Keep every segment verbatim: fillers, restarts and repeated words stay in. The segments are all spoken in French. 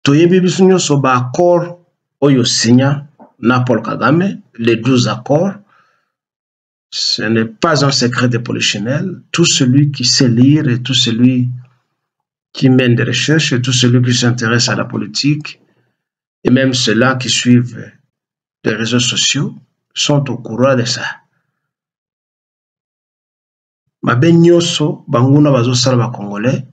toyebi biso nyonso ba accord oyo signa na Paul Kagame, les douze accords. Ce n'est pas un secret de polichinelle. Tout celui qui sait lire et tout celui qui mène des recherches et tout celui qui s'intéresse à la politique et même ceux-là qui suivent les réseaux sociaux sont au courant de ça. Mabe nyonso banguna bazosala ba Congolais.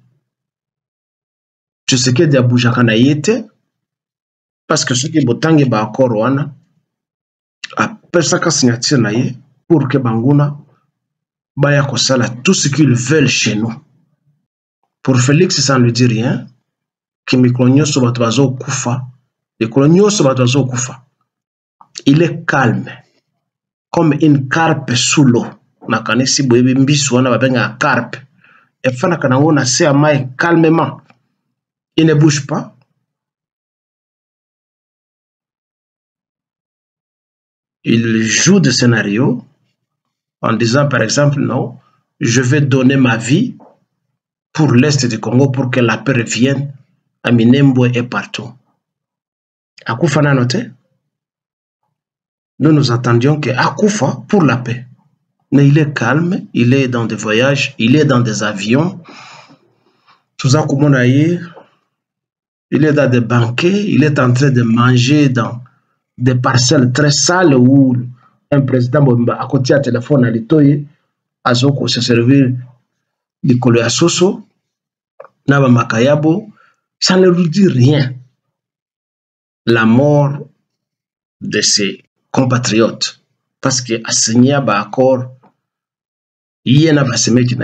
Tu sais que diabujaka na yete parce que ceux qui botangi ba accord wana apesaka signature na ye pour que banguna baya kosala tout ce qu'ils veulent chez nous. Pour Félix, ça ne dit rien. Que Miklonioso Batoazo Koufa, Miklonioso Batoazo Koufa, il est calme, comme une carpe sous l'eau. Nakanisi boyebi mbisu wana babenga carpe. Et fana kanango na se amai calmement. Il ne bouge pas. Il joue des scénarios en disant par exemple non, je vais donner ma vie pour l'Est du Congo, pour que la paix revienne à Minembwe et partout. Akoufa n'a noté. Nous nous attendions que Akoufa pour la paix. Mais il est calme, il est dans des voyages, il est dans des avions. Tout ça, comment il est dans des banquets, il est en train de manger dans des parcelles très sales où un président à côté à téléphone à l'itoye, à Zoko se servir du collier à Soso, Naba Makayabo, ça ne lui dit rien. La mort de ses compatriotes. Parce que Assegna ba accord, il y en a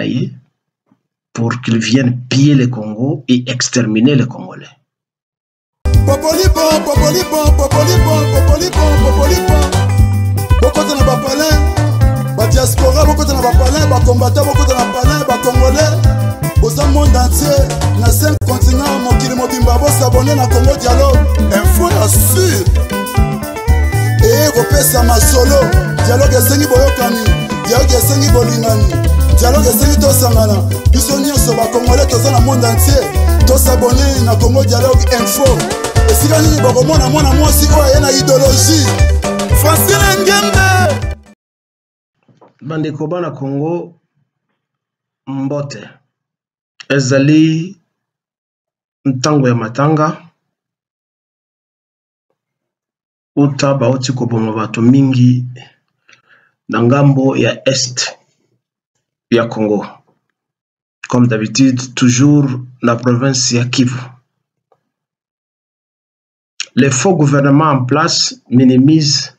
pour qu'ils viennent piller le Congo et exterminer les Congolais. Popoli bon, popoli bon, popoli bon, popoli bon, popoli bon. Beaucoup de nos palais, ba diaspora, beaucoup de nos palais, ba combattants, beaucoup de nos palais, ba Congolais. Au monde entier, na cinq continents, mon kili mobimba, vous s'abonner na Congo Dialogue. Info assure. Et repère ma solo. Dialogue est sengi boyokani. Dialogue est sengi bolingani. Dialogue est sengi tosangana. Bisoni so ba Congolais tous dans le monde entier. Tous s'abonner na Congo Dialogue Info. Et si la ligne boko mona mona moi si quoi y a une idéologie. Francine Ngembe. Bande koba na Congo mbote. Ezali ntango ya matanga uta bauti koboma bato mingi na ngambo ya est ya Congo. Comme d'habitude, toujours la province ya Kivu. Les faux gouvernements en place minimisent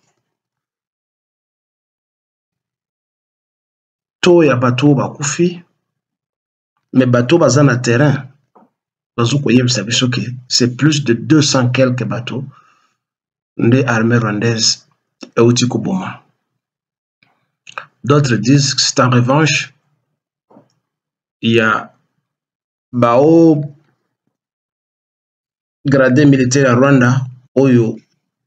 to ya bato bakufi. Mais bateaux basant à terrain, c'est plus de deux cents quelques bateaux des armées rwandaises et Outikoboma. D'autres disent que c'est en revanche, il y a Bao gradé militaire à Rwanda, Oyo,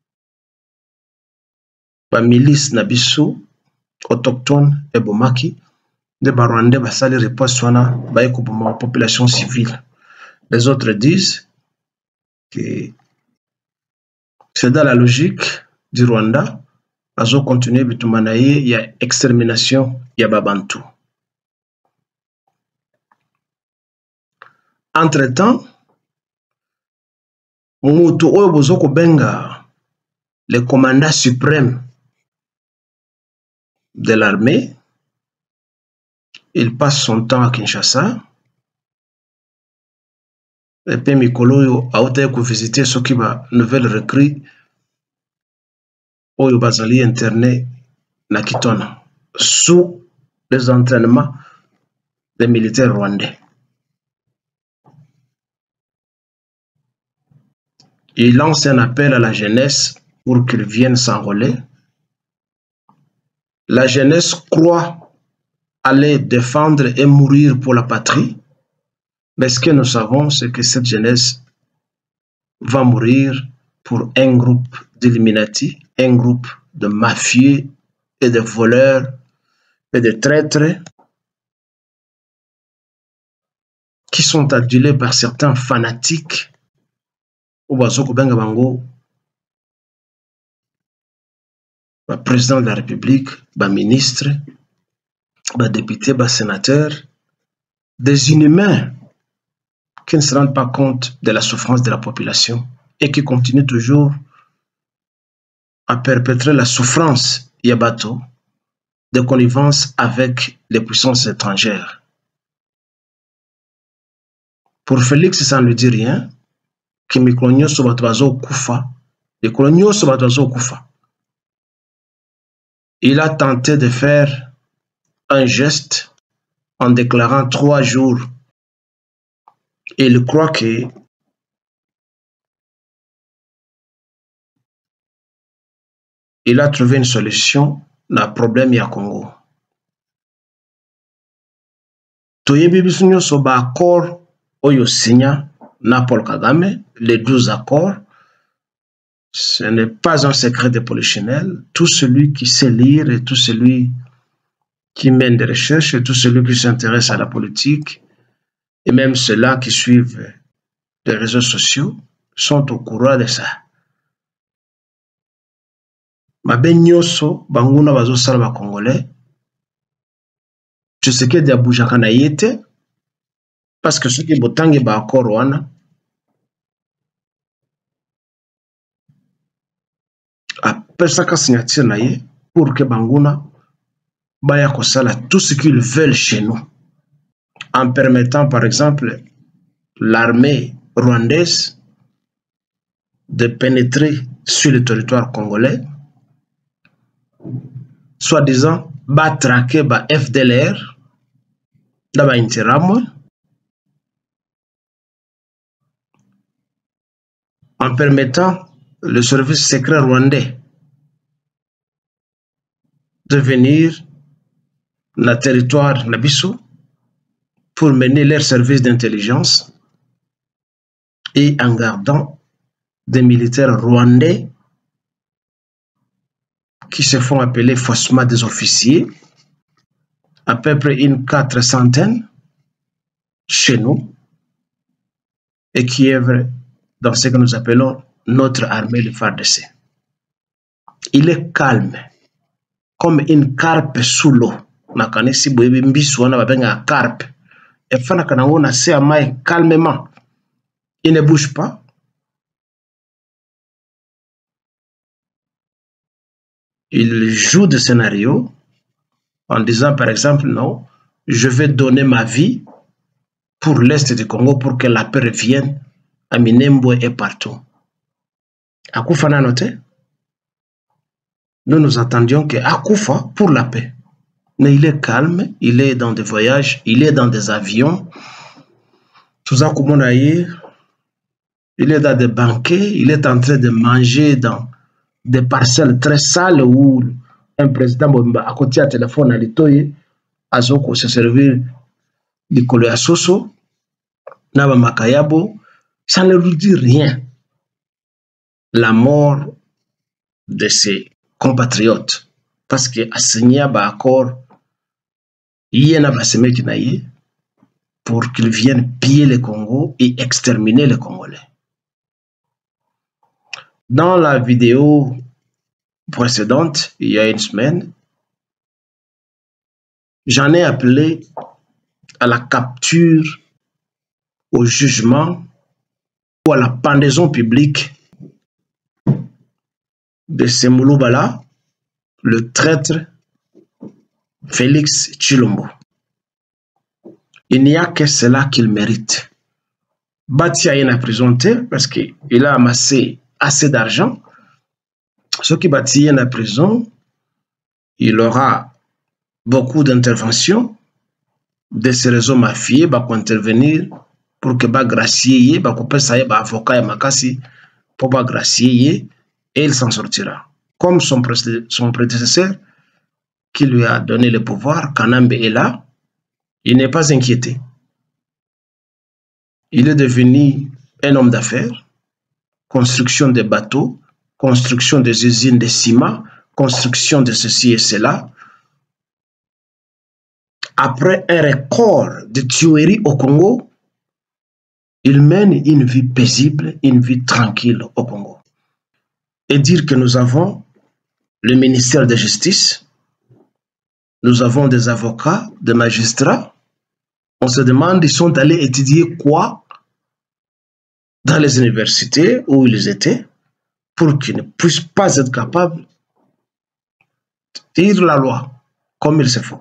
ba milice Nabisu, autochtone et Bomaki. De Barwandais basali riposte swana baiko pour la population civile. Les autres disent que c'est dans la logique du Rwanda, azo continuer bitumanaye, il y a extermination, il y a Babantu. Entre-temps, Mutu oyo bozoko benga le commandant suprême de l'armée. Il passe son temps à Kinshasa. Et puis Mikolo a été visiter ceux qui va nouvelle recrue au Bazali interné na Kitona sous les entraînements des militaires rwandais. Il lance un appel à la jeunesse pour qu'ils viennent s'enrôler. La jeunesse croit aller défendre et mourir pour la patrie. Mais ce que nous savons, c'est que cette jeunesse va mourir pour un groupe d'illuminati, un groupe de mafieux et de voleurs et de traîtres qui sont adulés par certains fanatiques ou bazoko benga bango ba président de la République, ba ministre, ba député, ba sénateur, des inhumains qui ne se rendent pas compte de la souffrance de la population et qui continuent toujours à perpétrer la souffrance yabato de connivence avec les puissances étrangères. Pour Félix, ça ne dit rien. Que Miklonio Sobatwazo Koufa, Miklonio Sobatwazo Koufa. Il a tenté de faire un geste en déclarant trois jours. Et il croit que il a trouvé une solution na problème ya Congo. Toyebi biso nyonso ba accord oyo signa na Paul Kagame, les douze accords. Ce n'est pas un secret de polichinelle. Tout celui qui sait lire et tout celui qui mène des recherches et tout celui qui s'intéresse à la politique et même ceux-là qui suivent les réseaux sociaux sont au courant de ça. Mabe nyoso banguna bazo sala ba Congolais. Je sais que dia boujaka na yete parce que ceux qui botangi ba accord wana après ça ka signature na ye pour que banguna baya ko sala tout ce qu'ils veulent chez nous en permettant par exemple l'armée rwandaise de pénétrer sur le territoire congolais, soi-disant ba traquer ba F D L R d'aba Interamwe, en permettant le service secret rwandais de venir dans le territoire Nabiso pour mener leur service d'intelligence et en gardant des militaires rwandais qui se font appeler faussement des officiers, à peu près une quatre centaines chez nous, et qui œuvrent dans ce que nous appelons notre armée de F A R D C. Il est calme, comme une carpe sous l'eau. Nakanisi boyebi mbisu wana babenga carpe. Et fana kanango na se amai calmement. Il ne bouge pas. Il joue des scénarios en disant par exemple non, je vais donner ma vie pour l'Est du Congo pour que la paix revienne à Minembwe et partout. Akoufa n'a noté? Nous nous attendions que Akoufa pour la paix. Mais il est calme, il est dans des voyages, il est dans des avions. Tout ça, comme on a eu, il est dans des banquets, il est en train de manger dans des parcelles très sales où un président à côté à téléphone à l'itoye, à Zoko se servir du collet à Soso, Naba Makayabo, ça ne lui dit rien. La mort de ses compatriotes, parce que à signer un accord, il y en a pour qu'ils viennent piller le Congo et exterminer les Congolais. Dans la vidéo précédente, il y a une semaine, j'en ai appelé à la capture, au jugement ou à la pendaison publique de Semouloubala, le traître Félix Tshilombo. Il n'y a que cela qu'il mérite. Batia est emprisonné parce qu'il a amassé assez d'argent. Ce qui Batia est en prison, il aura beaucoup d'interventions de ces réseaux mafieux pour intervenir pour que ba gracier, ba couper ça, ba avocat et makasi pour ba gracier et il s'en sortira. Comme son, son prédécesseur qui lui a donné le pouvoir, Kanambe est là, il n'est pas inquiété. Il est devenu un homme d'affaires, construction de bateaux, construction des usines de ciment, construction de ceci et cela. Après un record de tueries au Congo, Ils mènent une vie paisible, une vie tranquille au Congo. Et dire que nous avons le ministère de Justice, nous avons des avocats, des magistrats, on se demande, ils sont allés étudier quoi dans les universités où ils étaient pour qu'ils ne puissent pas être capables de lire la loi comme il se faut.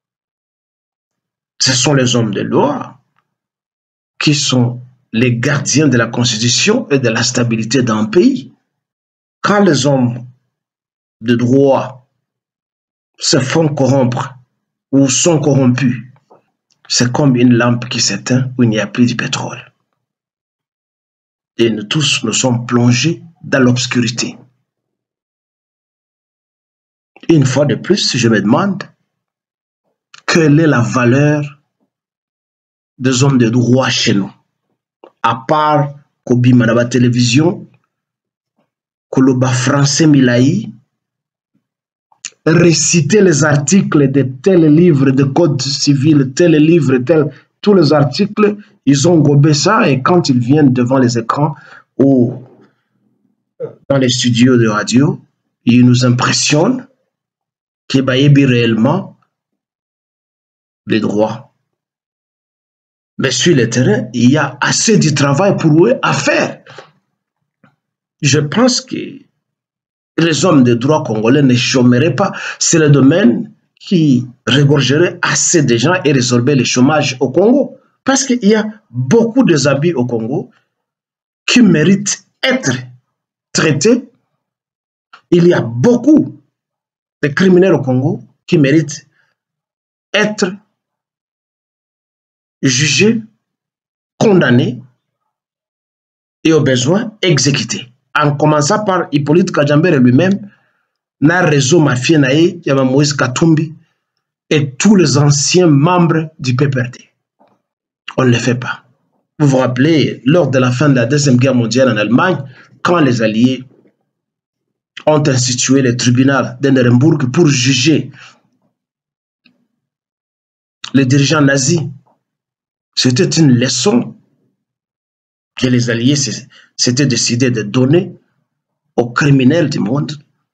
Ce sont les hommes de loi qui sont les gardiens de la Constitution et de la stabilité d'un pays. Quand les hommes de droit se font corrompre ou sont corrompus, c'est comme une lampe qui s'éteint où il n'y a plus de pétrole. Et nous tous nous sommes plongés dans l'obscurité. Une fois de plus, je me demande quelle est la valeur des hommes de droit chez nous, à part Kobi Manaba Télévision, Koloba Français Milaï, réciter les articles de tel livre de code civil, tel livre, tel, tous les articles, ils ont gobé ça et quand ils viennent devant les écrans ou dans les studios de radio, ils nous impressionnent qu'ils baillent réellement les droits. Mais sur le terrain, il y a assez de travail pour eux à faire. Je pense que les hommes de droit congolais ne chômeraient pas. C'est le domaine qui regorgerait assez de gens et résorber le chômage au Congo. Parce qu'il y a beaucoup de déshabits au Congo qui méritent d'être traités. Il y a beaucoup de criminels au Congo qui méritent d'être jugés, condamnés et au besoin exécutés. En commençant par Hippolyte Kajambere lui-même, na réseau mafieux naïe, Yama Moïse Katumbi et tous les anciens membres du P P R D. On ne le fait pas. Vous vous rappelez, lors de la fin de la Deuxième Guerre mondiale en Allemagne, quand les Alliés ont institué le tribunal de Nuremberg pour juger les dirigeants nazis, c'était une leçon que les Alliés s'étaient décidés de donner aux criminels du monde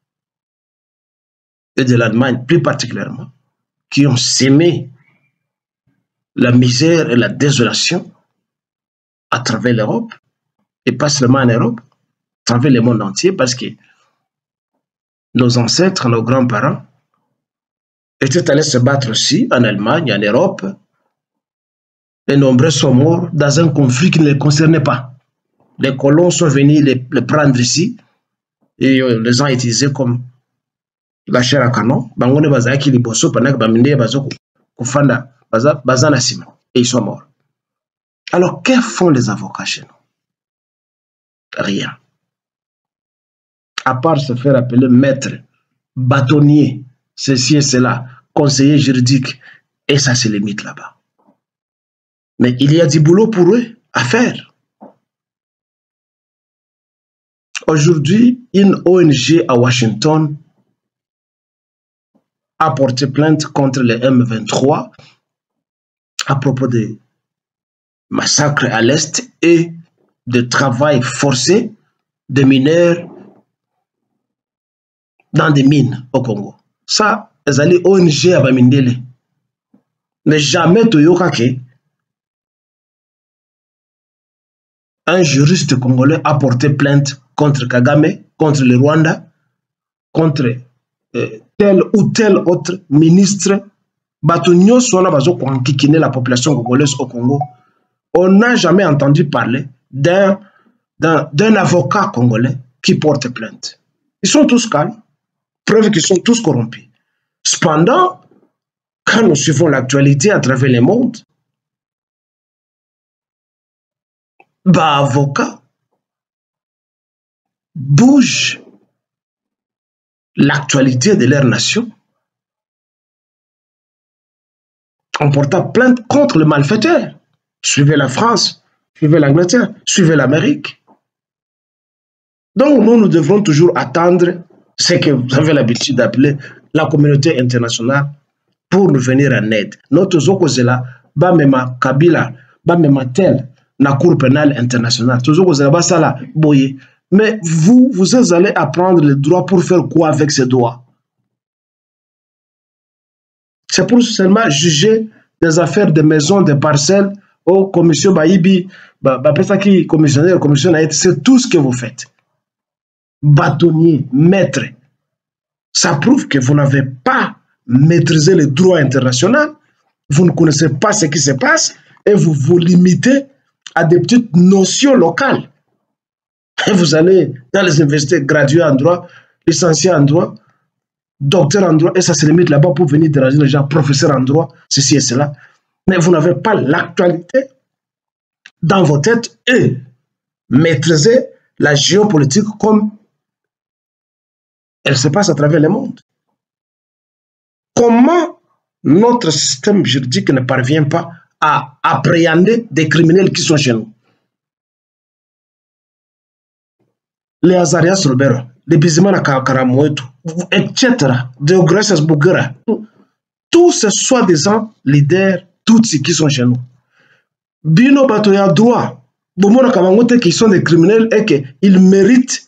et de l'Allemagne plus particulièrement, qui ont sémé la misère et la désolation à travers l'Europe, et pas seulement en Europe, à travers le monde entier, parce que nos ancêtres, nos grands-parents étaient allés se battre aussi en Allemagne, en Europe, et nombreux sont morts dans un conflit qui ne les concernait pas. Les colons sont venus les, les prendre ici et euh, les ont utilisés comme la chair à canon. Et ils sont morts. Alors, que font les avocats chez nous? Rien. À part se faire appeler maître, bâtonnier, ceci et cela, conseiller juridique, et ça se limite là-bas. Mais il y a du boulot pour eux à faire. Aujourd'hui, une O N G à Washington a porté plainte contre les M vingt-trois à propos des massacres à l'Est et de travail forcé de mineurs dans des mines au Congo. Ça, les alliés O N G à Bamindele. Mais jamais Toyoka ke un juriste congolais a porté plainte contre Kagame, contre le Rwanda, contre euh, tel ou tel autre ministre. Batunyo Sona Bazo Kwankikine, la population congolaise au Congo. On n'a jamais entendu parler d'un d'un avocat congolais qui porte plainte. Ils sont tous calmes, preuve qu'ils sont tous corrompus. Cependant, quand nous suivons l'actualité à travers le monde, bah, avocats bougent l'actualité de leur nation en portant plainte contre le malfaiteur. Suivez la France, suivez l'Angleterre, suivez l'Amérique. Donc nous, nous devrons toujours attendre ce que vous avez l'habitude d'appeler la communauté internationale pour nous venir en aide. Notre Zokozela, Bamema Kabila, Bamema tel, la Cour pénale internationale. Toujours vous avez ça là, boyé. Mais vous, vous allez apprendre le droit pour faire quoi avec ces droits? C'est pour seulement juger des affaires de maisons, de parcelles, aux commissions Baïbi, qui commissionnaire, commissionnaire, c'est tout ce que vous faites. Bâtonnier, maître. Ça prouve que vous n'avez pas maîtrisé le droit international, vous ne connaissez pas ce qui se passe et vous vous limitez à des petites notions locales. Et vous allez dans les universités gradués en droit, licenciés en droit, docteur en droit, et ça se limite là-bas pour venir déranger les gens, professeur en droit, ceci et cela. Mais vous n'avez pas l'actualité dans vos têtes et maîtriser la géopolitique comme elle se passe à travers le monde. Comment notre système juridique ne parvient pas à appréhender des criminels qui sont chez nous? Les Azarias Robert, les Bizimana Karamoetu, et cetera, de Gracias Bougera, tous ces soi-disant leaders, tous ceux qui sont chez nous. Bino Batoya droit, Bomona Kamangote qui sont des criminels et qu'ils méritent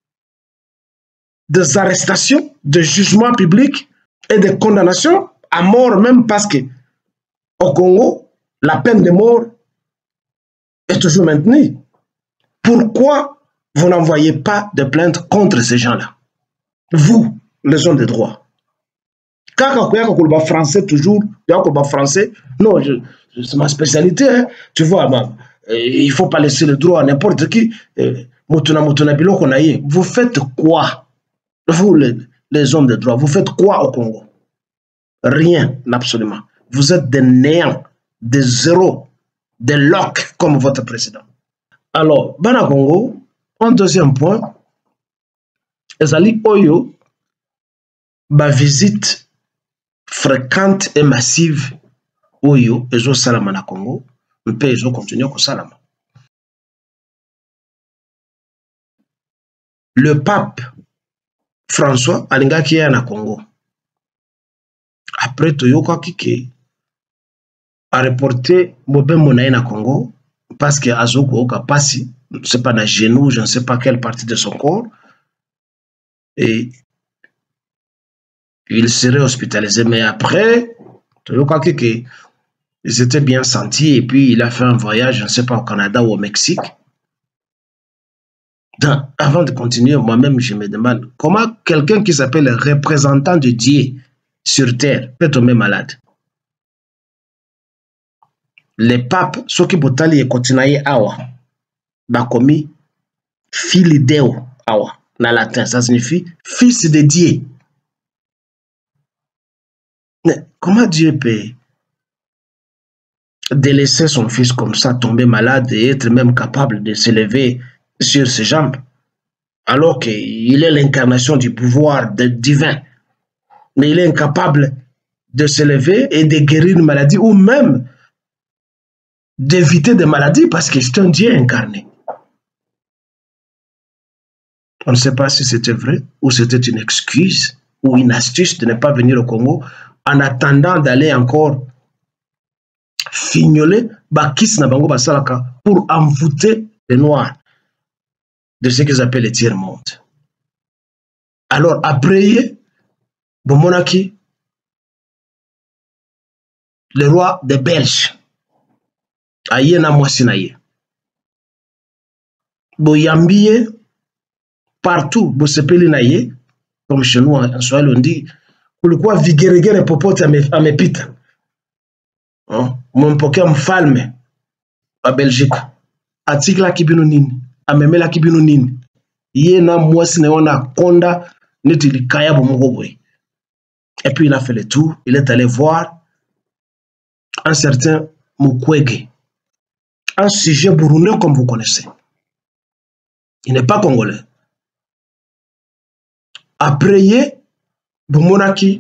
des arrestations, des jugements publics et des condamnations à mort, même parce que au Congo, la peine de mort est toujours maintenue. Pourquoi vous n'envoyez pas de plainte contre ces gens-là? Vous, les hommes de droit. Quand on a français toujours, on français, non, c'est ma spécialité, hein. Tu vois, man, il ne faut pas laisser le droit à n'importe qui. Vous faites quoi? Vous, les, les hommes de droit, vous faites quoi au Congo? Rien, absolument. Vous êtes des néants, des zéros, des locs comme votre président. Alors, Bana Congo, un deuxième point, Ezali Oyo, ma visite fréquente et massive Oyo, Ezo Salama na Congo, on peut Ezo continuer au Salama. Le pape François Alinga qui est na Congo. Après Toyoka Kike a reporté Mobé Monaï na Congo parce que Azoko Oka Passi, c'est pas na genou, je ne sais pas quelle partie de son corps, et il serait hospitalisé. Mais après, Toyoka Kike, il s'était bien senti et puis il a fait un voyage, je ne sais pas, au Canada ou au Mexique. Donc, avant de continuer, moi-même, je me demande comment quelqu'un qui s'appelle le représentant de Dieu sur terre peut tomber malade. Les papes, ceux qui botali et continuaient awa, bakomi filideo awa, na latin, ça signifie fils de Dieu. Mais comment Dieu peut délaisser son fils comme ça, tomber malade et être même capable de se lever sur ses jambes, alors qu'il est l'incarnation du pouvoir divin, mais il est incapable de se lever et de guérir une maladie ou même d'éviter des maladies parce que c'est un Dieu incarné. On ne sait pas si c'était vrai ou c'était une excuse ou une astuce de ne pas venir au Congo en attendant d'aller encore fignoler Bakis Nabango Basalaka pour envoûter les Noirs de ce qu'ils appellent les tiers-monde. Alors, après, Bomonaki, le roi des Belges, aïe na moissinaye. Boyambiye, partout, Bosepeli naye, comme chez nous en Swahili on dit, pour le quoi vigéregere popote à mes pita. Mon poké mfalme, à Belgique, atikla kibino nini. Amemela kibino nini yé na mwasi na wana konda neti kaya bomogoboy. Et puis il a fait le tour, il est allé voir un certain Mukwege, un sujet burundais comme vous connaissez. Il n'est pas congolais. Après Bumonaki,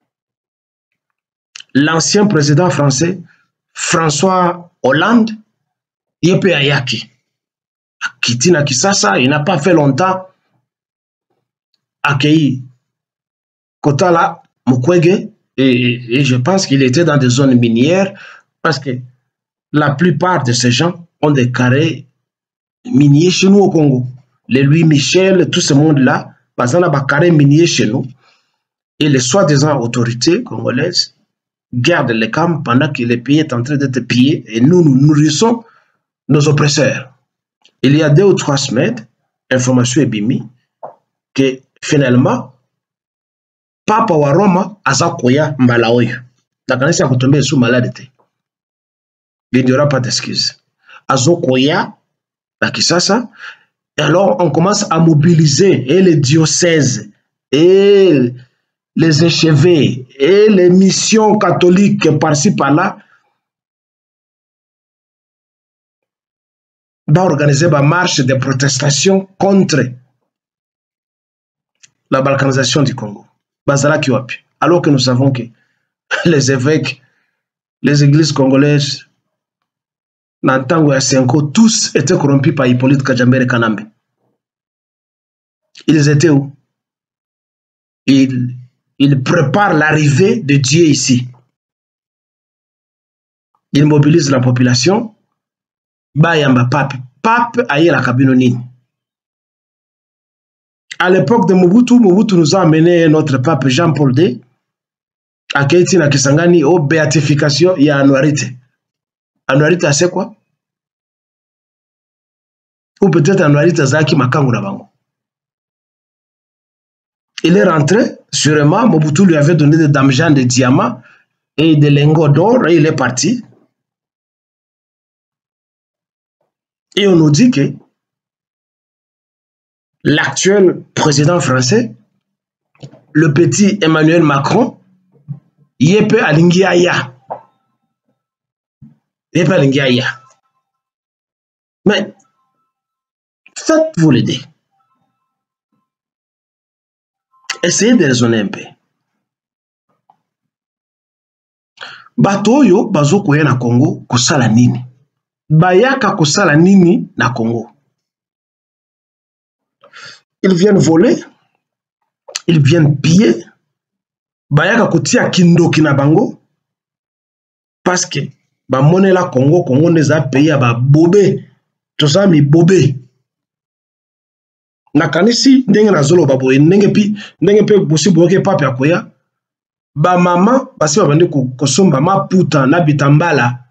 l'ancien président français François Hollande, Yepe Ayaki. Kitina Kisasa, il n'a pas fait longtemps accueilli Kotala Mukwege et, et je pense qu'il était dans des zones minières parce que la plupart de ces gens ont des carrés miniers chez nous au Congo. Les Louis Michel, tout ce monde-là, parce qu'on a des carrés miniers chez nous. Et les soi-disant autorités congolaises gardent les camps pendant que les pays est en train d'être pillés et nous, nous nourrissons nos oppresseurs. Il y a deux ou trois semaines, information est bimi, que finalement, Papa wa Roma azakoya mbalaoyo. La kanisa ya kutombe sous maladie. Il n'y aura pas d'excuse. Azokoya, la kisasa. Et alors, on commence à mobiliser et les diocèses et les échevés et les missions catholiques par-ci par-là. Va organiser une marche de protestation contre la balkanisation du Congo. Alors que nous savons que les évêques, les églises congolaises, Nantango et Senko, tous étaient corrompus par Hippolyte Kajambere Kanambe. Ils étaient où? Ils, ils préparent l'arrivée de Dieu ici. Ils mobilisent la population. Bayamba pape. Pape aïe la cabine nini. À l'époque de Mobutu, Mobutu nous a amené notre pape Jean-Paul deux à Keiti na Kisangani au béatification et à Anuarite. Anuarite, c'est quoi? Ou peut-être Anuarite Zaki Makangu na bango. Il est rentré, sûrement, Mobutu lui avait donné des damjans de diamants et des lingots d'or et il est parti. Et on nous dit que l'actuel président français, le petit Emmanuel Macron, Yepe Alingiaya. Yepe Alingiaya. Mais, faites-vous l'aider. Essayez de raisonner un peu. Bato yo bazo koya na Congo kosala nini? Bayaka kosala nini na Congo? Ils viennent voler, ils viennent piller. Bayaka kotia kindoki na bango parce que ba monnaie la Congo Congo les a payé ba bobé. Tout ça mi bobé. Na kanisi ndenge na zolo babo ndenge pi ndenge pe bosi boke papi akoya ba mama basi babande ko kosomba maputa na bitambala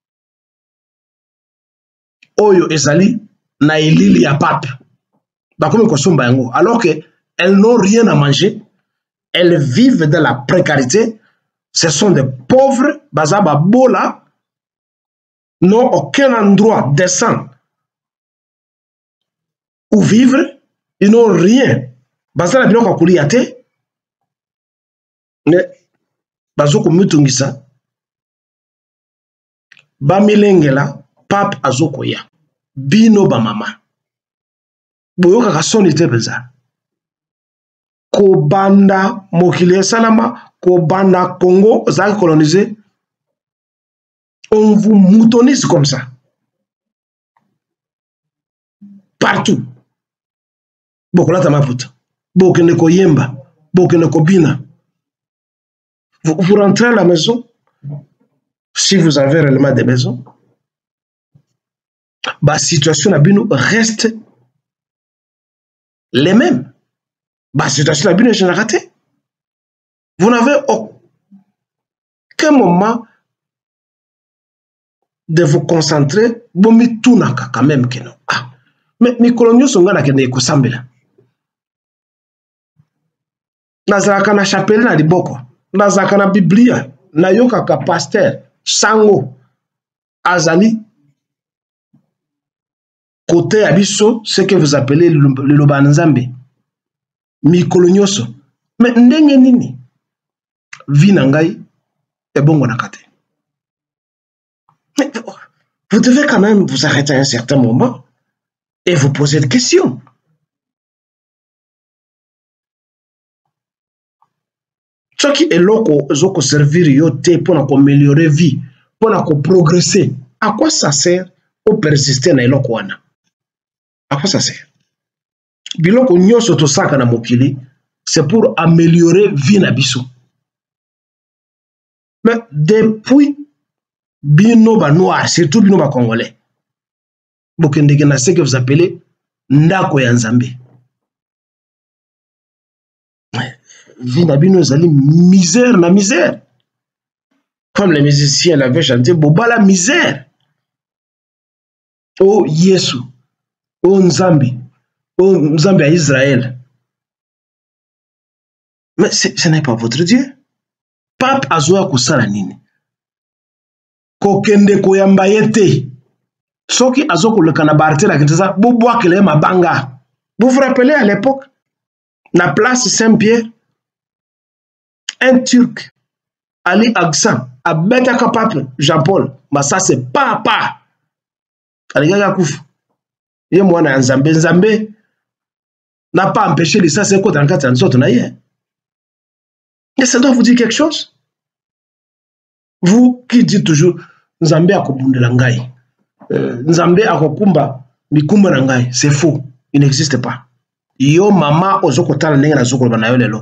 oyo ezali na elili ya pape ba komi kosomba yango alors que elles n'ont rien à manger, elles vivent dans la précarité, ce sont des pauvres bazaba bola, n'ont aucun endroit décent où vivre. Ils n'ont rien. Bazala biloko kulia te. Ne bazoko mutungisa. Ba milengela pape azoko ya. Bino ba mama. Boyoka ka soni te beza. Ko banda mokile salama, ko banda Congo za colonisé. On vous moutonise comme ça. Partout. Bokolata maputa, bokende ko yemba, bokende ko bina. Vous, vous rentrez à la maison, si vous avez réellement des maisons, la situation à bino reste les mêmes. La situation à bino est ratée. Vous n'avez aucun moment de vous concentrer, bomi tunaka quand même que non. Ah, mais mes coloniaux sont là qui ne kusambela. Nazaka na chapelle na liboko, nazaka na Biblia, na yoka ka pasteur, sango, azali, côté abisso, ce que vous appelez le Lobanzambe, mikolonyoso. Mais ndenge nini, vinangai, et bon nakate. Vous devez quand même vous arrêter à un certain moment et vous poser des questions. Ce qui est là pour servir yote pour améliorer la vie, pour progresser. À quoi ça sert pour persister dans le wana? À quoi ça sert? Biloko nyonso to saka na mokili, c'est pour améliorer la vie na biso. Mais depuis bino ba noir, surtout bino ba congolais, bokendeke na ce que vous appelez ndako ya Nzambe. Vie na bino ezali misère na misère. Comme les musiciens l'avaient chanté, bobala misère. Oh Yesu, oh Nzambe, oh Nzambe à Israël. Mais ce n'est pas votre Dieu. Pape azoa kusala nini? Kokende koyamba yete. Soki azoko le kanabarte la kinshasa, bo boakele mabanga. Vous vous rappelez à l'époque, la place Saint-Pierre, un Turc, Ali Agsan, a betaka pape Jean-Paul, mais ça c'est pas pas. Aligaga kouf. Ye mwana Nzambe Nzambe n'a pas empêché les ça c'est quoi dans quatre ans autres naïe. Et ça doit vous dire quelque chose. Vous qui dites toujours Nzambe akobundela ngai. Euh, Nzambe akokumba mikumba na ngai, c'est faux. Il n'existe pas. Yo mama ozokotala ndenge na zokolo bana yo lelo.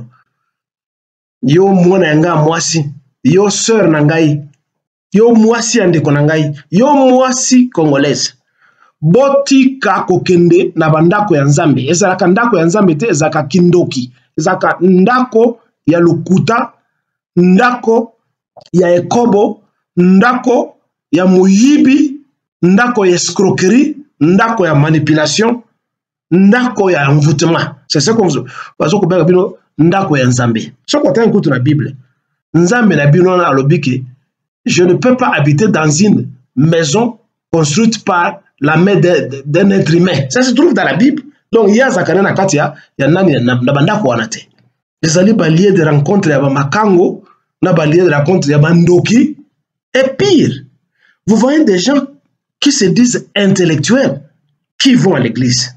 Yo mwana nga mwasi, yo sœur na ngai, yo mwasi andeko na ngai, yo mwasi congolaise. Boti ka kokende na bandako ya Nzambe. Ezalaka ndako ya Nzambe te, ezalaka kindoki. Ezalaka ndako ya lukuta, ndako ya ekobo, ndako ya muyibi, ndako ya escroquerie, ndako ya manipulation, ndako ya envoûtement. C'est ce qu'on bazo ko benga bino ndako ya Nzambe. So ko tan kutu na Bible. Nzambe na bino na alobiki, je ne peux pas habiter dans une maison construite par la main d'un être humain. Ça se trouve dans la Bible. Donc il y a zakana na katia ya nani na bandako wanate. Les alliés baliés de rencontres ya makango, na baliés de rencontres ya bandoki. Et pire, vous voyez des gens qui se disent intellectuels, qui vont à l'église.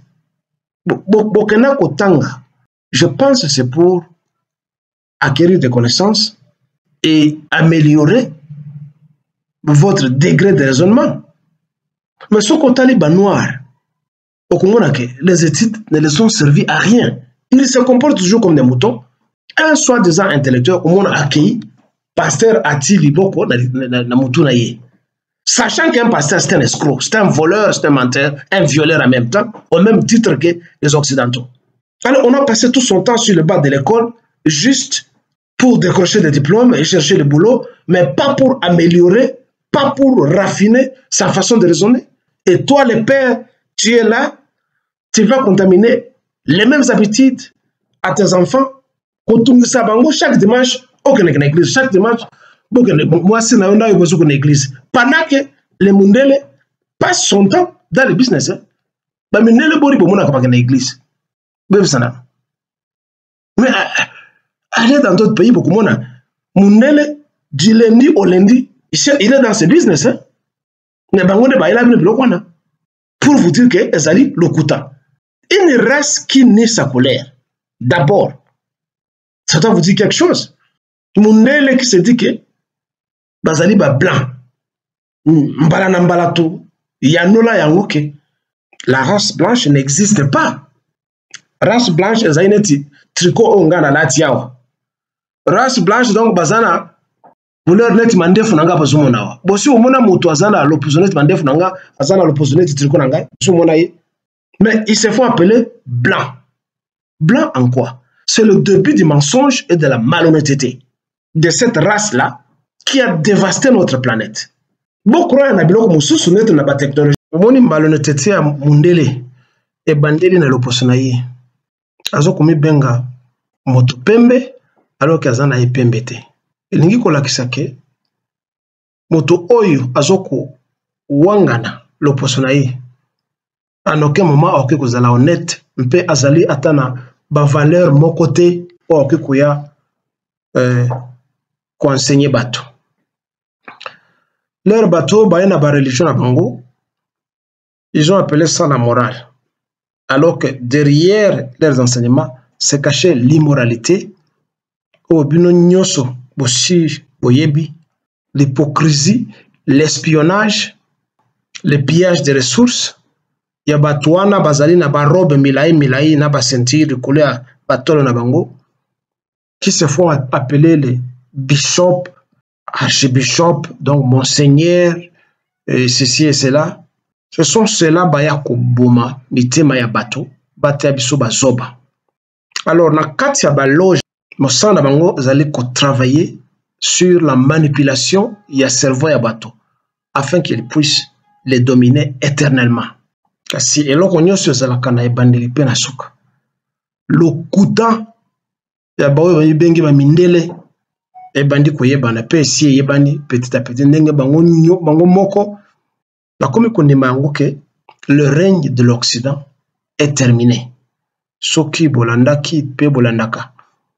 Bokena Kotanga, je pense que c'est pour acquérir des connaissances et améliorer votre degré de raisonnement. Mais ce qu'on taliban noir, au Congo, les études ne les sont servies à rien. Ils se comportent toujours comme des moutons. Un soi-disant intellectuel, au monde accueilli, pasteur Ati Boko, na moutou. Sachant qu'un pasteur, c'est un escroc, c'est un voleur, c'est un menteur, un violeur en même temps, au même titre que les Occidentaux. Alors, on a passé tout son temps sur le banc de l'école, juste pour décrocher des diplômes et chercher le boulot, mais pas pour améliorer, pas pour raffiner sa façon de raisonner. Et toi, le père, tu es là, tu vas contaminer les mêmes habitudes à tes enfants. Chaque dimanche, aucune église, chaque dimanche, moi, c'est là où je suis une église. Pendant que les Mundele passent son temps dans le business, mais Mundele bori pour moi une église. Mais allez dans d'autres pays, beaucoup moins. Mundele du lundi au lundi, il est dans ce business. Mais pour vous dire que Ezali Lokuta, il ne reste qui nie sa colère. D'abord, ça doit vous dire quelque chose. Mundele qui se dit que Bazali ba blanc, mbala na mbala to, yanola yangoke. La race blanche n'existe pas. Race blanche ezali neti tricot onga na lati yawa. Race blanche donc bazana couleur neti mandefu nanga bazumo nawa. Bosi omona moto azana l'opposition neti mandefu nanga, azana l'opposition neti tricot nanga, bazumo ye. Mais ils se font appeler blanc. Blanc en quoi? C'est le début du mensonge et de la malhonnêteté de cette race-là qui a dévasté notre planète. Beaucoup de gens qui ont été la technologie. Moni malhonnêteté à Mundele et Bandeli na l'opposition. Azo komi benga moto pembe alors qu'azana e pembe te. Elingi kolakisa ke moto oyo azoko wangana l'opposition. En aucun moment oke kozala honnête mpe azali atana ba valeur mon côté oke koya euh enseigner bateau. Leur bateau, bah, y a ba religion à Bango. Ils ont appelé ça la morale. Alors que derrière leurs enseignements, se cachait l'immoralité, l'hypocrisie, l'espionnage, le pillage des ressources. Il y a batouana, bazali, na ba robe, milaï, milaï, na ba sentir, de couleur, batolo na Bango, qui se font appeler les bishop, archbishop, donc monseigneur, et ceci et cela. Ce sont ceux-là baya koboma mitema ya bato bata biso bazoba. Alors na kati ya ba loge mosanda bango zali ko travailler sur la manipulation ya cerveau ya bato afin qu'ils puissent les dominer éternellement. Kasi eloko nyonso ezalaka na ebandeli pe na suka. Lokuta ya baoyo bayibengi ba mindele ebandi koyebana pe si eyebani petit à petit ndenge bango nyo bango moko bakomi kondima yango ke le règne de l'Occident est terminé. Soki bolandaki pe bolandaka.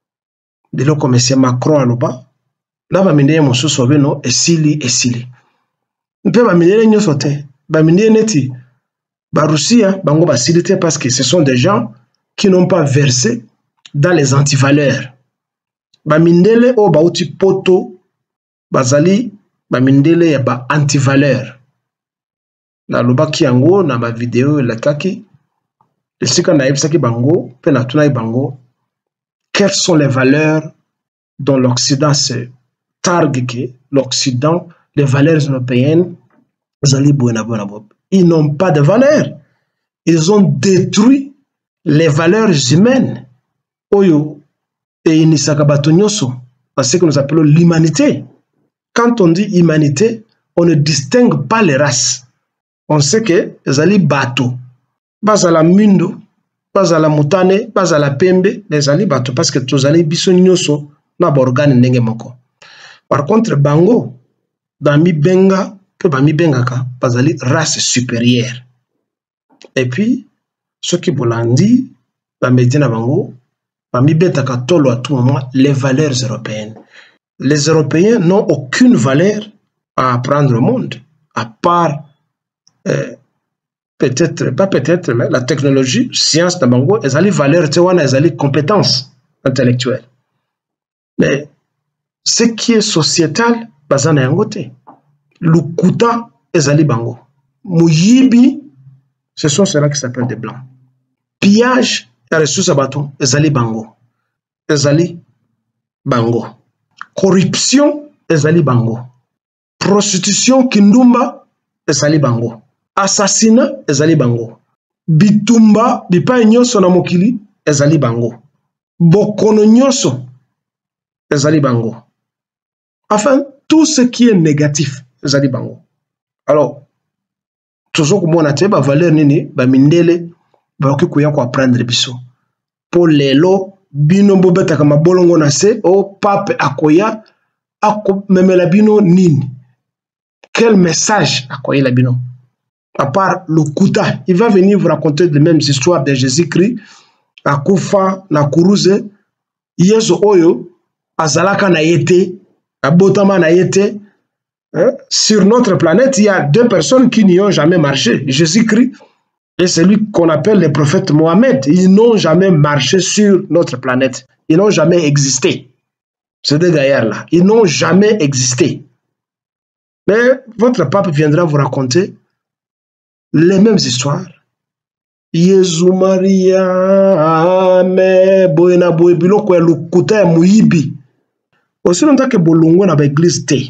Biloko monsieur Macron aloba na ba mindele mosusu beno esili esili. Mpe ba mindele nyonso te ba mindele neti ba Russia bango basili te parce que ce sont des gens qui n'ont pas versé dans les antivaleurs. Ba mindele o bauti poto bazali ba mindele ya ba antivaleur. Na lobaki yango na ba vidéo la kaki esika na yebisaki bango pe na tuna bango quelles sont les valeurs dont l'Occident se targue que l'Occident, les valeurs européennes zali bona bona bob. Ils n'ont pas de valeurs. Ils ont détruit les valeurs humaines. Oyo et inisaka bato nyonso, parce que nous appelons l'humanité. Quand on dit humanité, on ne distingue pas les races. On sait que zali bato, bazala mundo, bazala mutane, bazala pembe, les zali bato parce que tous zali biso nyonso na borgane ndenge moko. Par contre bango dans mi benga pe ba mi bengaka bazali race supérieure. Et puis ceux qui bolandi ba medina bango ba mi betaka tolo à tout moment les valeurs européennes. Les Européens n'ont aucune valeur à apprendre au monde à part euh, peut-être pas peut-être mais la technologie, science de bango, elles ont valeur, elles ont compétences intellectuelles. Mais ce qui est sociétal, bazana yangote. Lukuta ezali bango. Muyibi, ce sont ceux-là qui s'appellent des blancs. Pillage, la ressource à bâton, ezali bango. Ezali bango. Corruption, ezali bango. Prostitution, kindumba, ezali bango. Assassinat, ezali bango. Bitumba, bipa nyonso na mokili, ezali bango. Bokono nyonso, ezali bango. Enfin, tout ce qui est négatif, ezali bango. Alors, toujours comme on a dit, ba valeur nini, ba mindele, ba ki kuya ko apprendre biso. Pour lelo, bino bobeta kama bolongo na se, o pape akoya, ako memela bino nini. Quel message akoya la bino? À part le Kouta, il va venir vous raconter les mêmes histoires de Jésus-Christ, à Koufa, na Kourouze, Yeso Oyo, Azalaka na yete, à Botama na yete. Sur notre planète, il y a deux personnes qui n'y ont jamais marché, Jésus-Christ et celui qu'on appelle le prophète Mohamed. Ils n'ont jamais marché sur notre planète. Ils n'ont jamais existé. Ces deux gaillards-là, ils n'ont jamais existé. Mais votre pape viendra vous raconter les mêmes histoires. Yesu Maria, me boena boe biloko ya lukuta ya muibi. Aussi longtemps que bolongo na ba église te.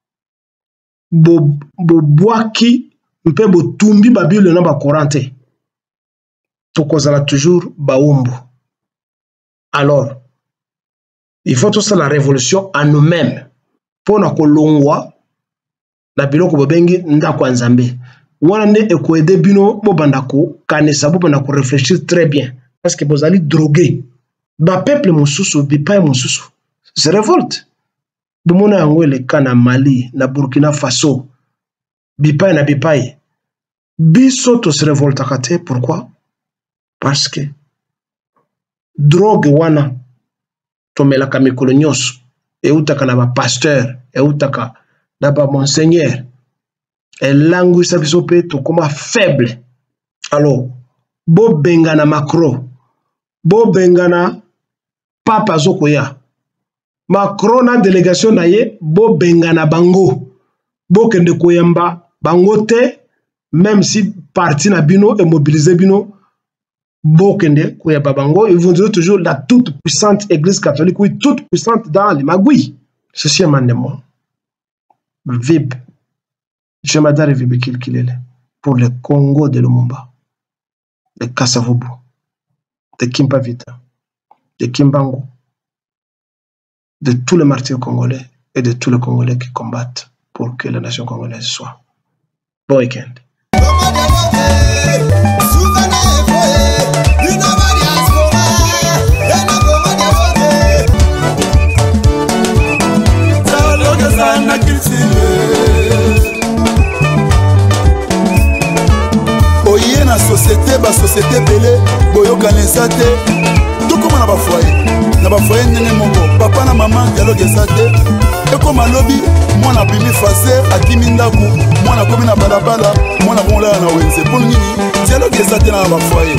Bo bo boaki mpe bo tumbi ba Bible na ba Coran te. Tokozala toujours baumbu. Alors, il faut tout ça la révolution en nous-mêmes. Pour na kolongwa na biloko bobengi ndako nzambe. Wana ne ekoede bino bobandako kanisa bobandako réfléchir très bien parce que vous allez droguer ba peuple mosusu bipa mosusu se révolte bomona yango le kana Mali na Burkina Faso bipa na bipa biso to se révolte kate. Pourquoi? Parce que drogue wana to melaka mikolo nyonso e utaka na ba pasteur e utaka na ba monseigneur. Et langue sabisope to koma faible. Alors, bo bengana Macron, bo bengana Papa Zokoya, Macron na délégation na ye, bo bengana bango, bo kende koyamba bango te, même si parti na bino et mobilisé bino, bo kende koyamba bango, ils vont dire toujours la toute puissante église catholique, oui, toute puissante dans les magouilles. Ceci est mandement. Vib. Je m'adore Vibikil Kilele. pour le Congo de Lumumba, de Kasavubu, de Kimpavita, de Kimbangu, de tous les martyrs congolais et de tous les Congolais qui combattent pour que la nation congolaise soit. Bon week-end. Oye na société ba société belé boyoka nesa te tokoma na ba foyer na ba foyer nene moko papa na mama dialogue esa te ekoma lobi mwana bimi faser akimi ndaku mwana komi na balabala mwana bonla na wenze pour nini dialogue esa te na ba foyer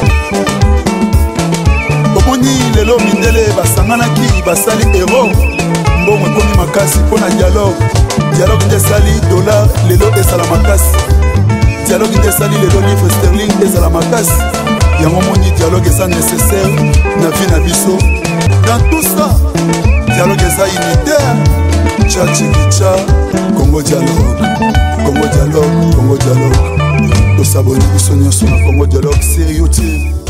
omoni lelo mindele basanganaki basali héros mbongo ekomi makasi mpona dialogue dialogue nde esali dollar lelo esala makasi dialogue nde esali lelo livre sterling ezala makasi yango moni dialogue eza nécessaire na vie na biso dans tout ça dialogue eza unitaire tcha chikicha congo dialogue congo dialogue congo dialogue tosaboni biso nyonso na congo dialogue sur youtube.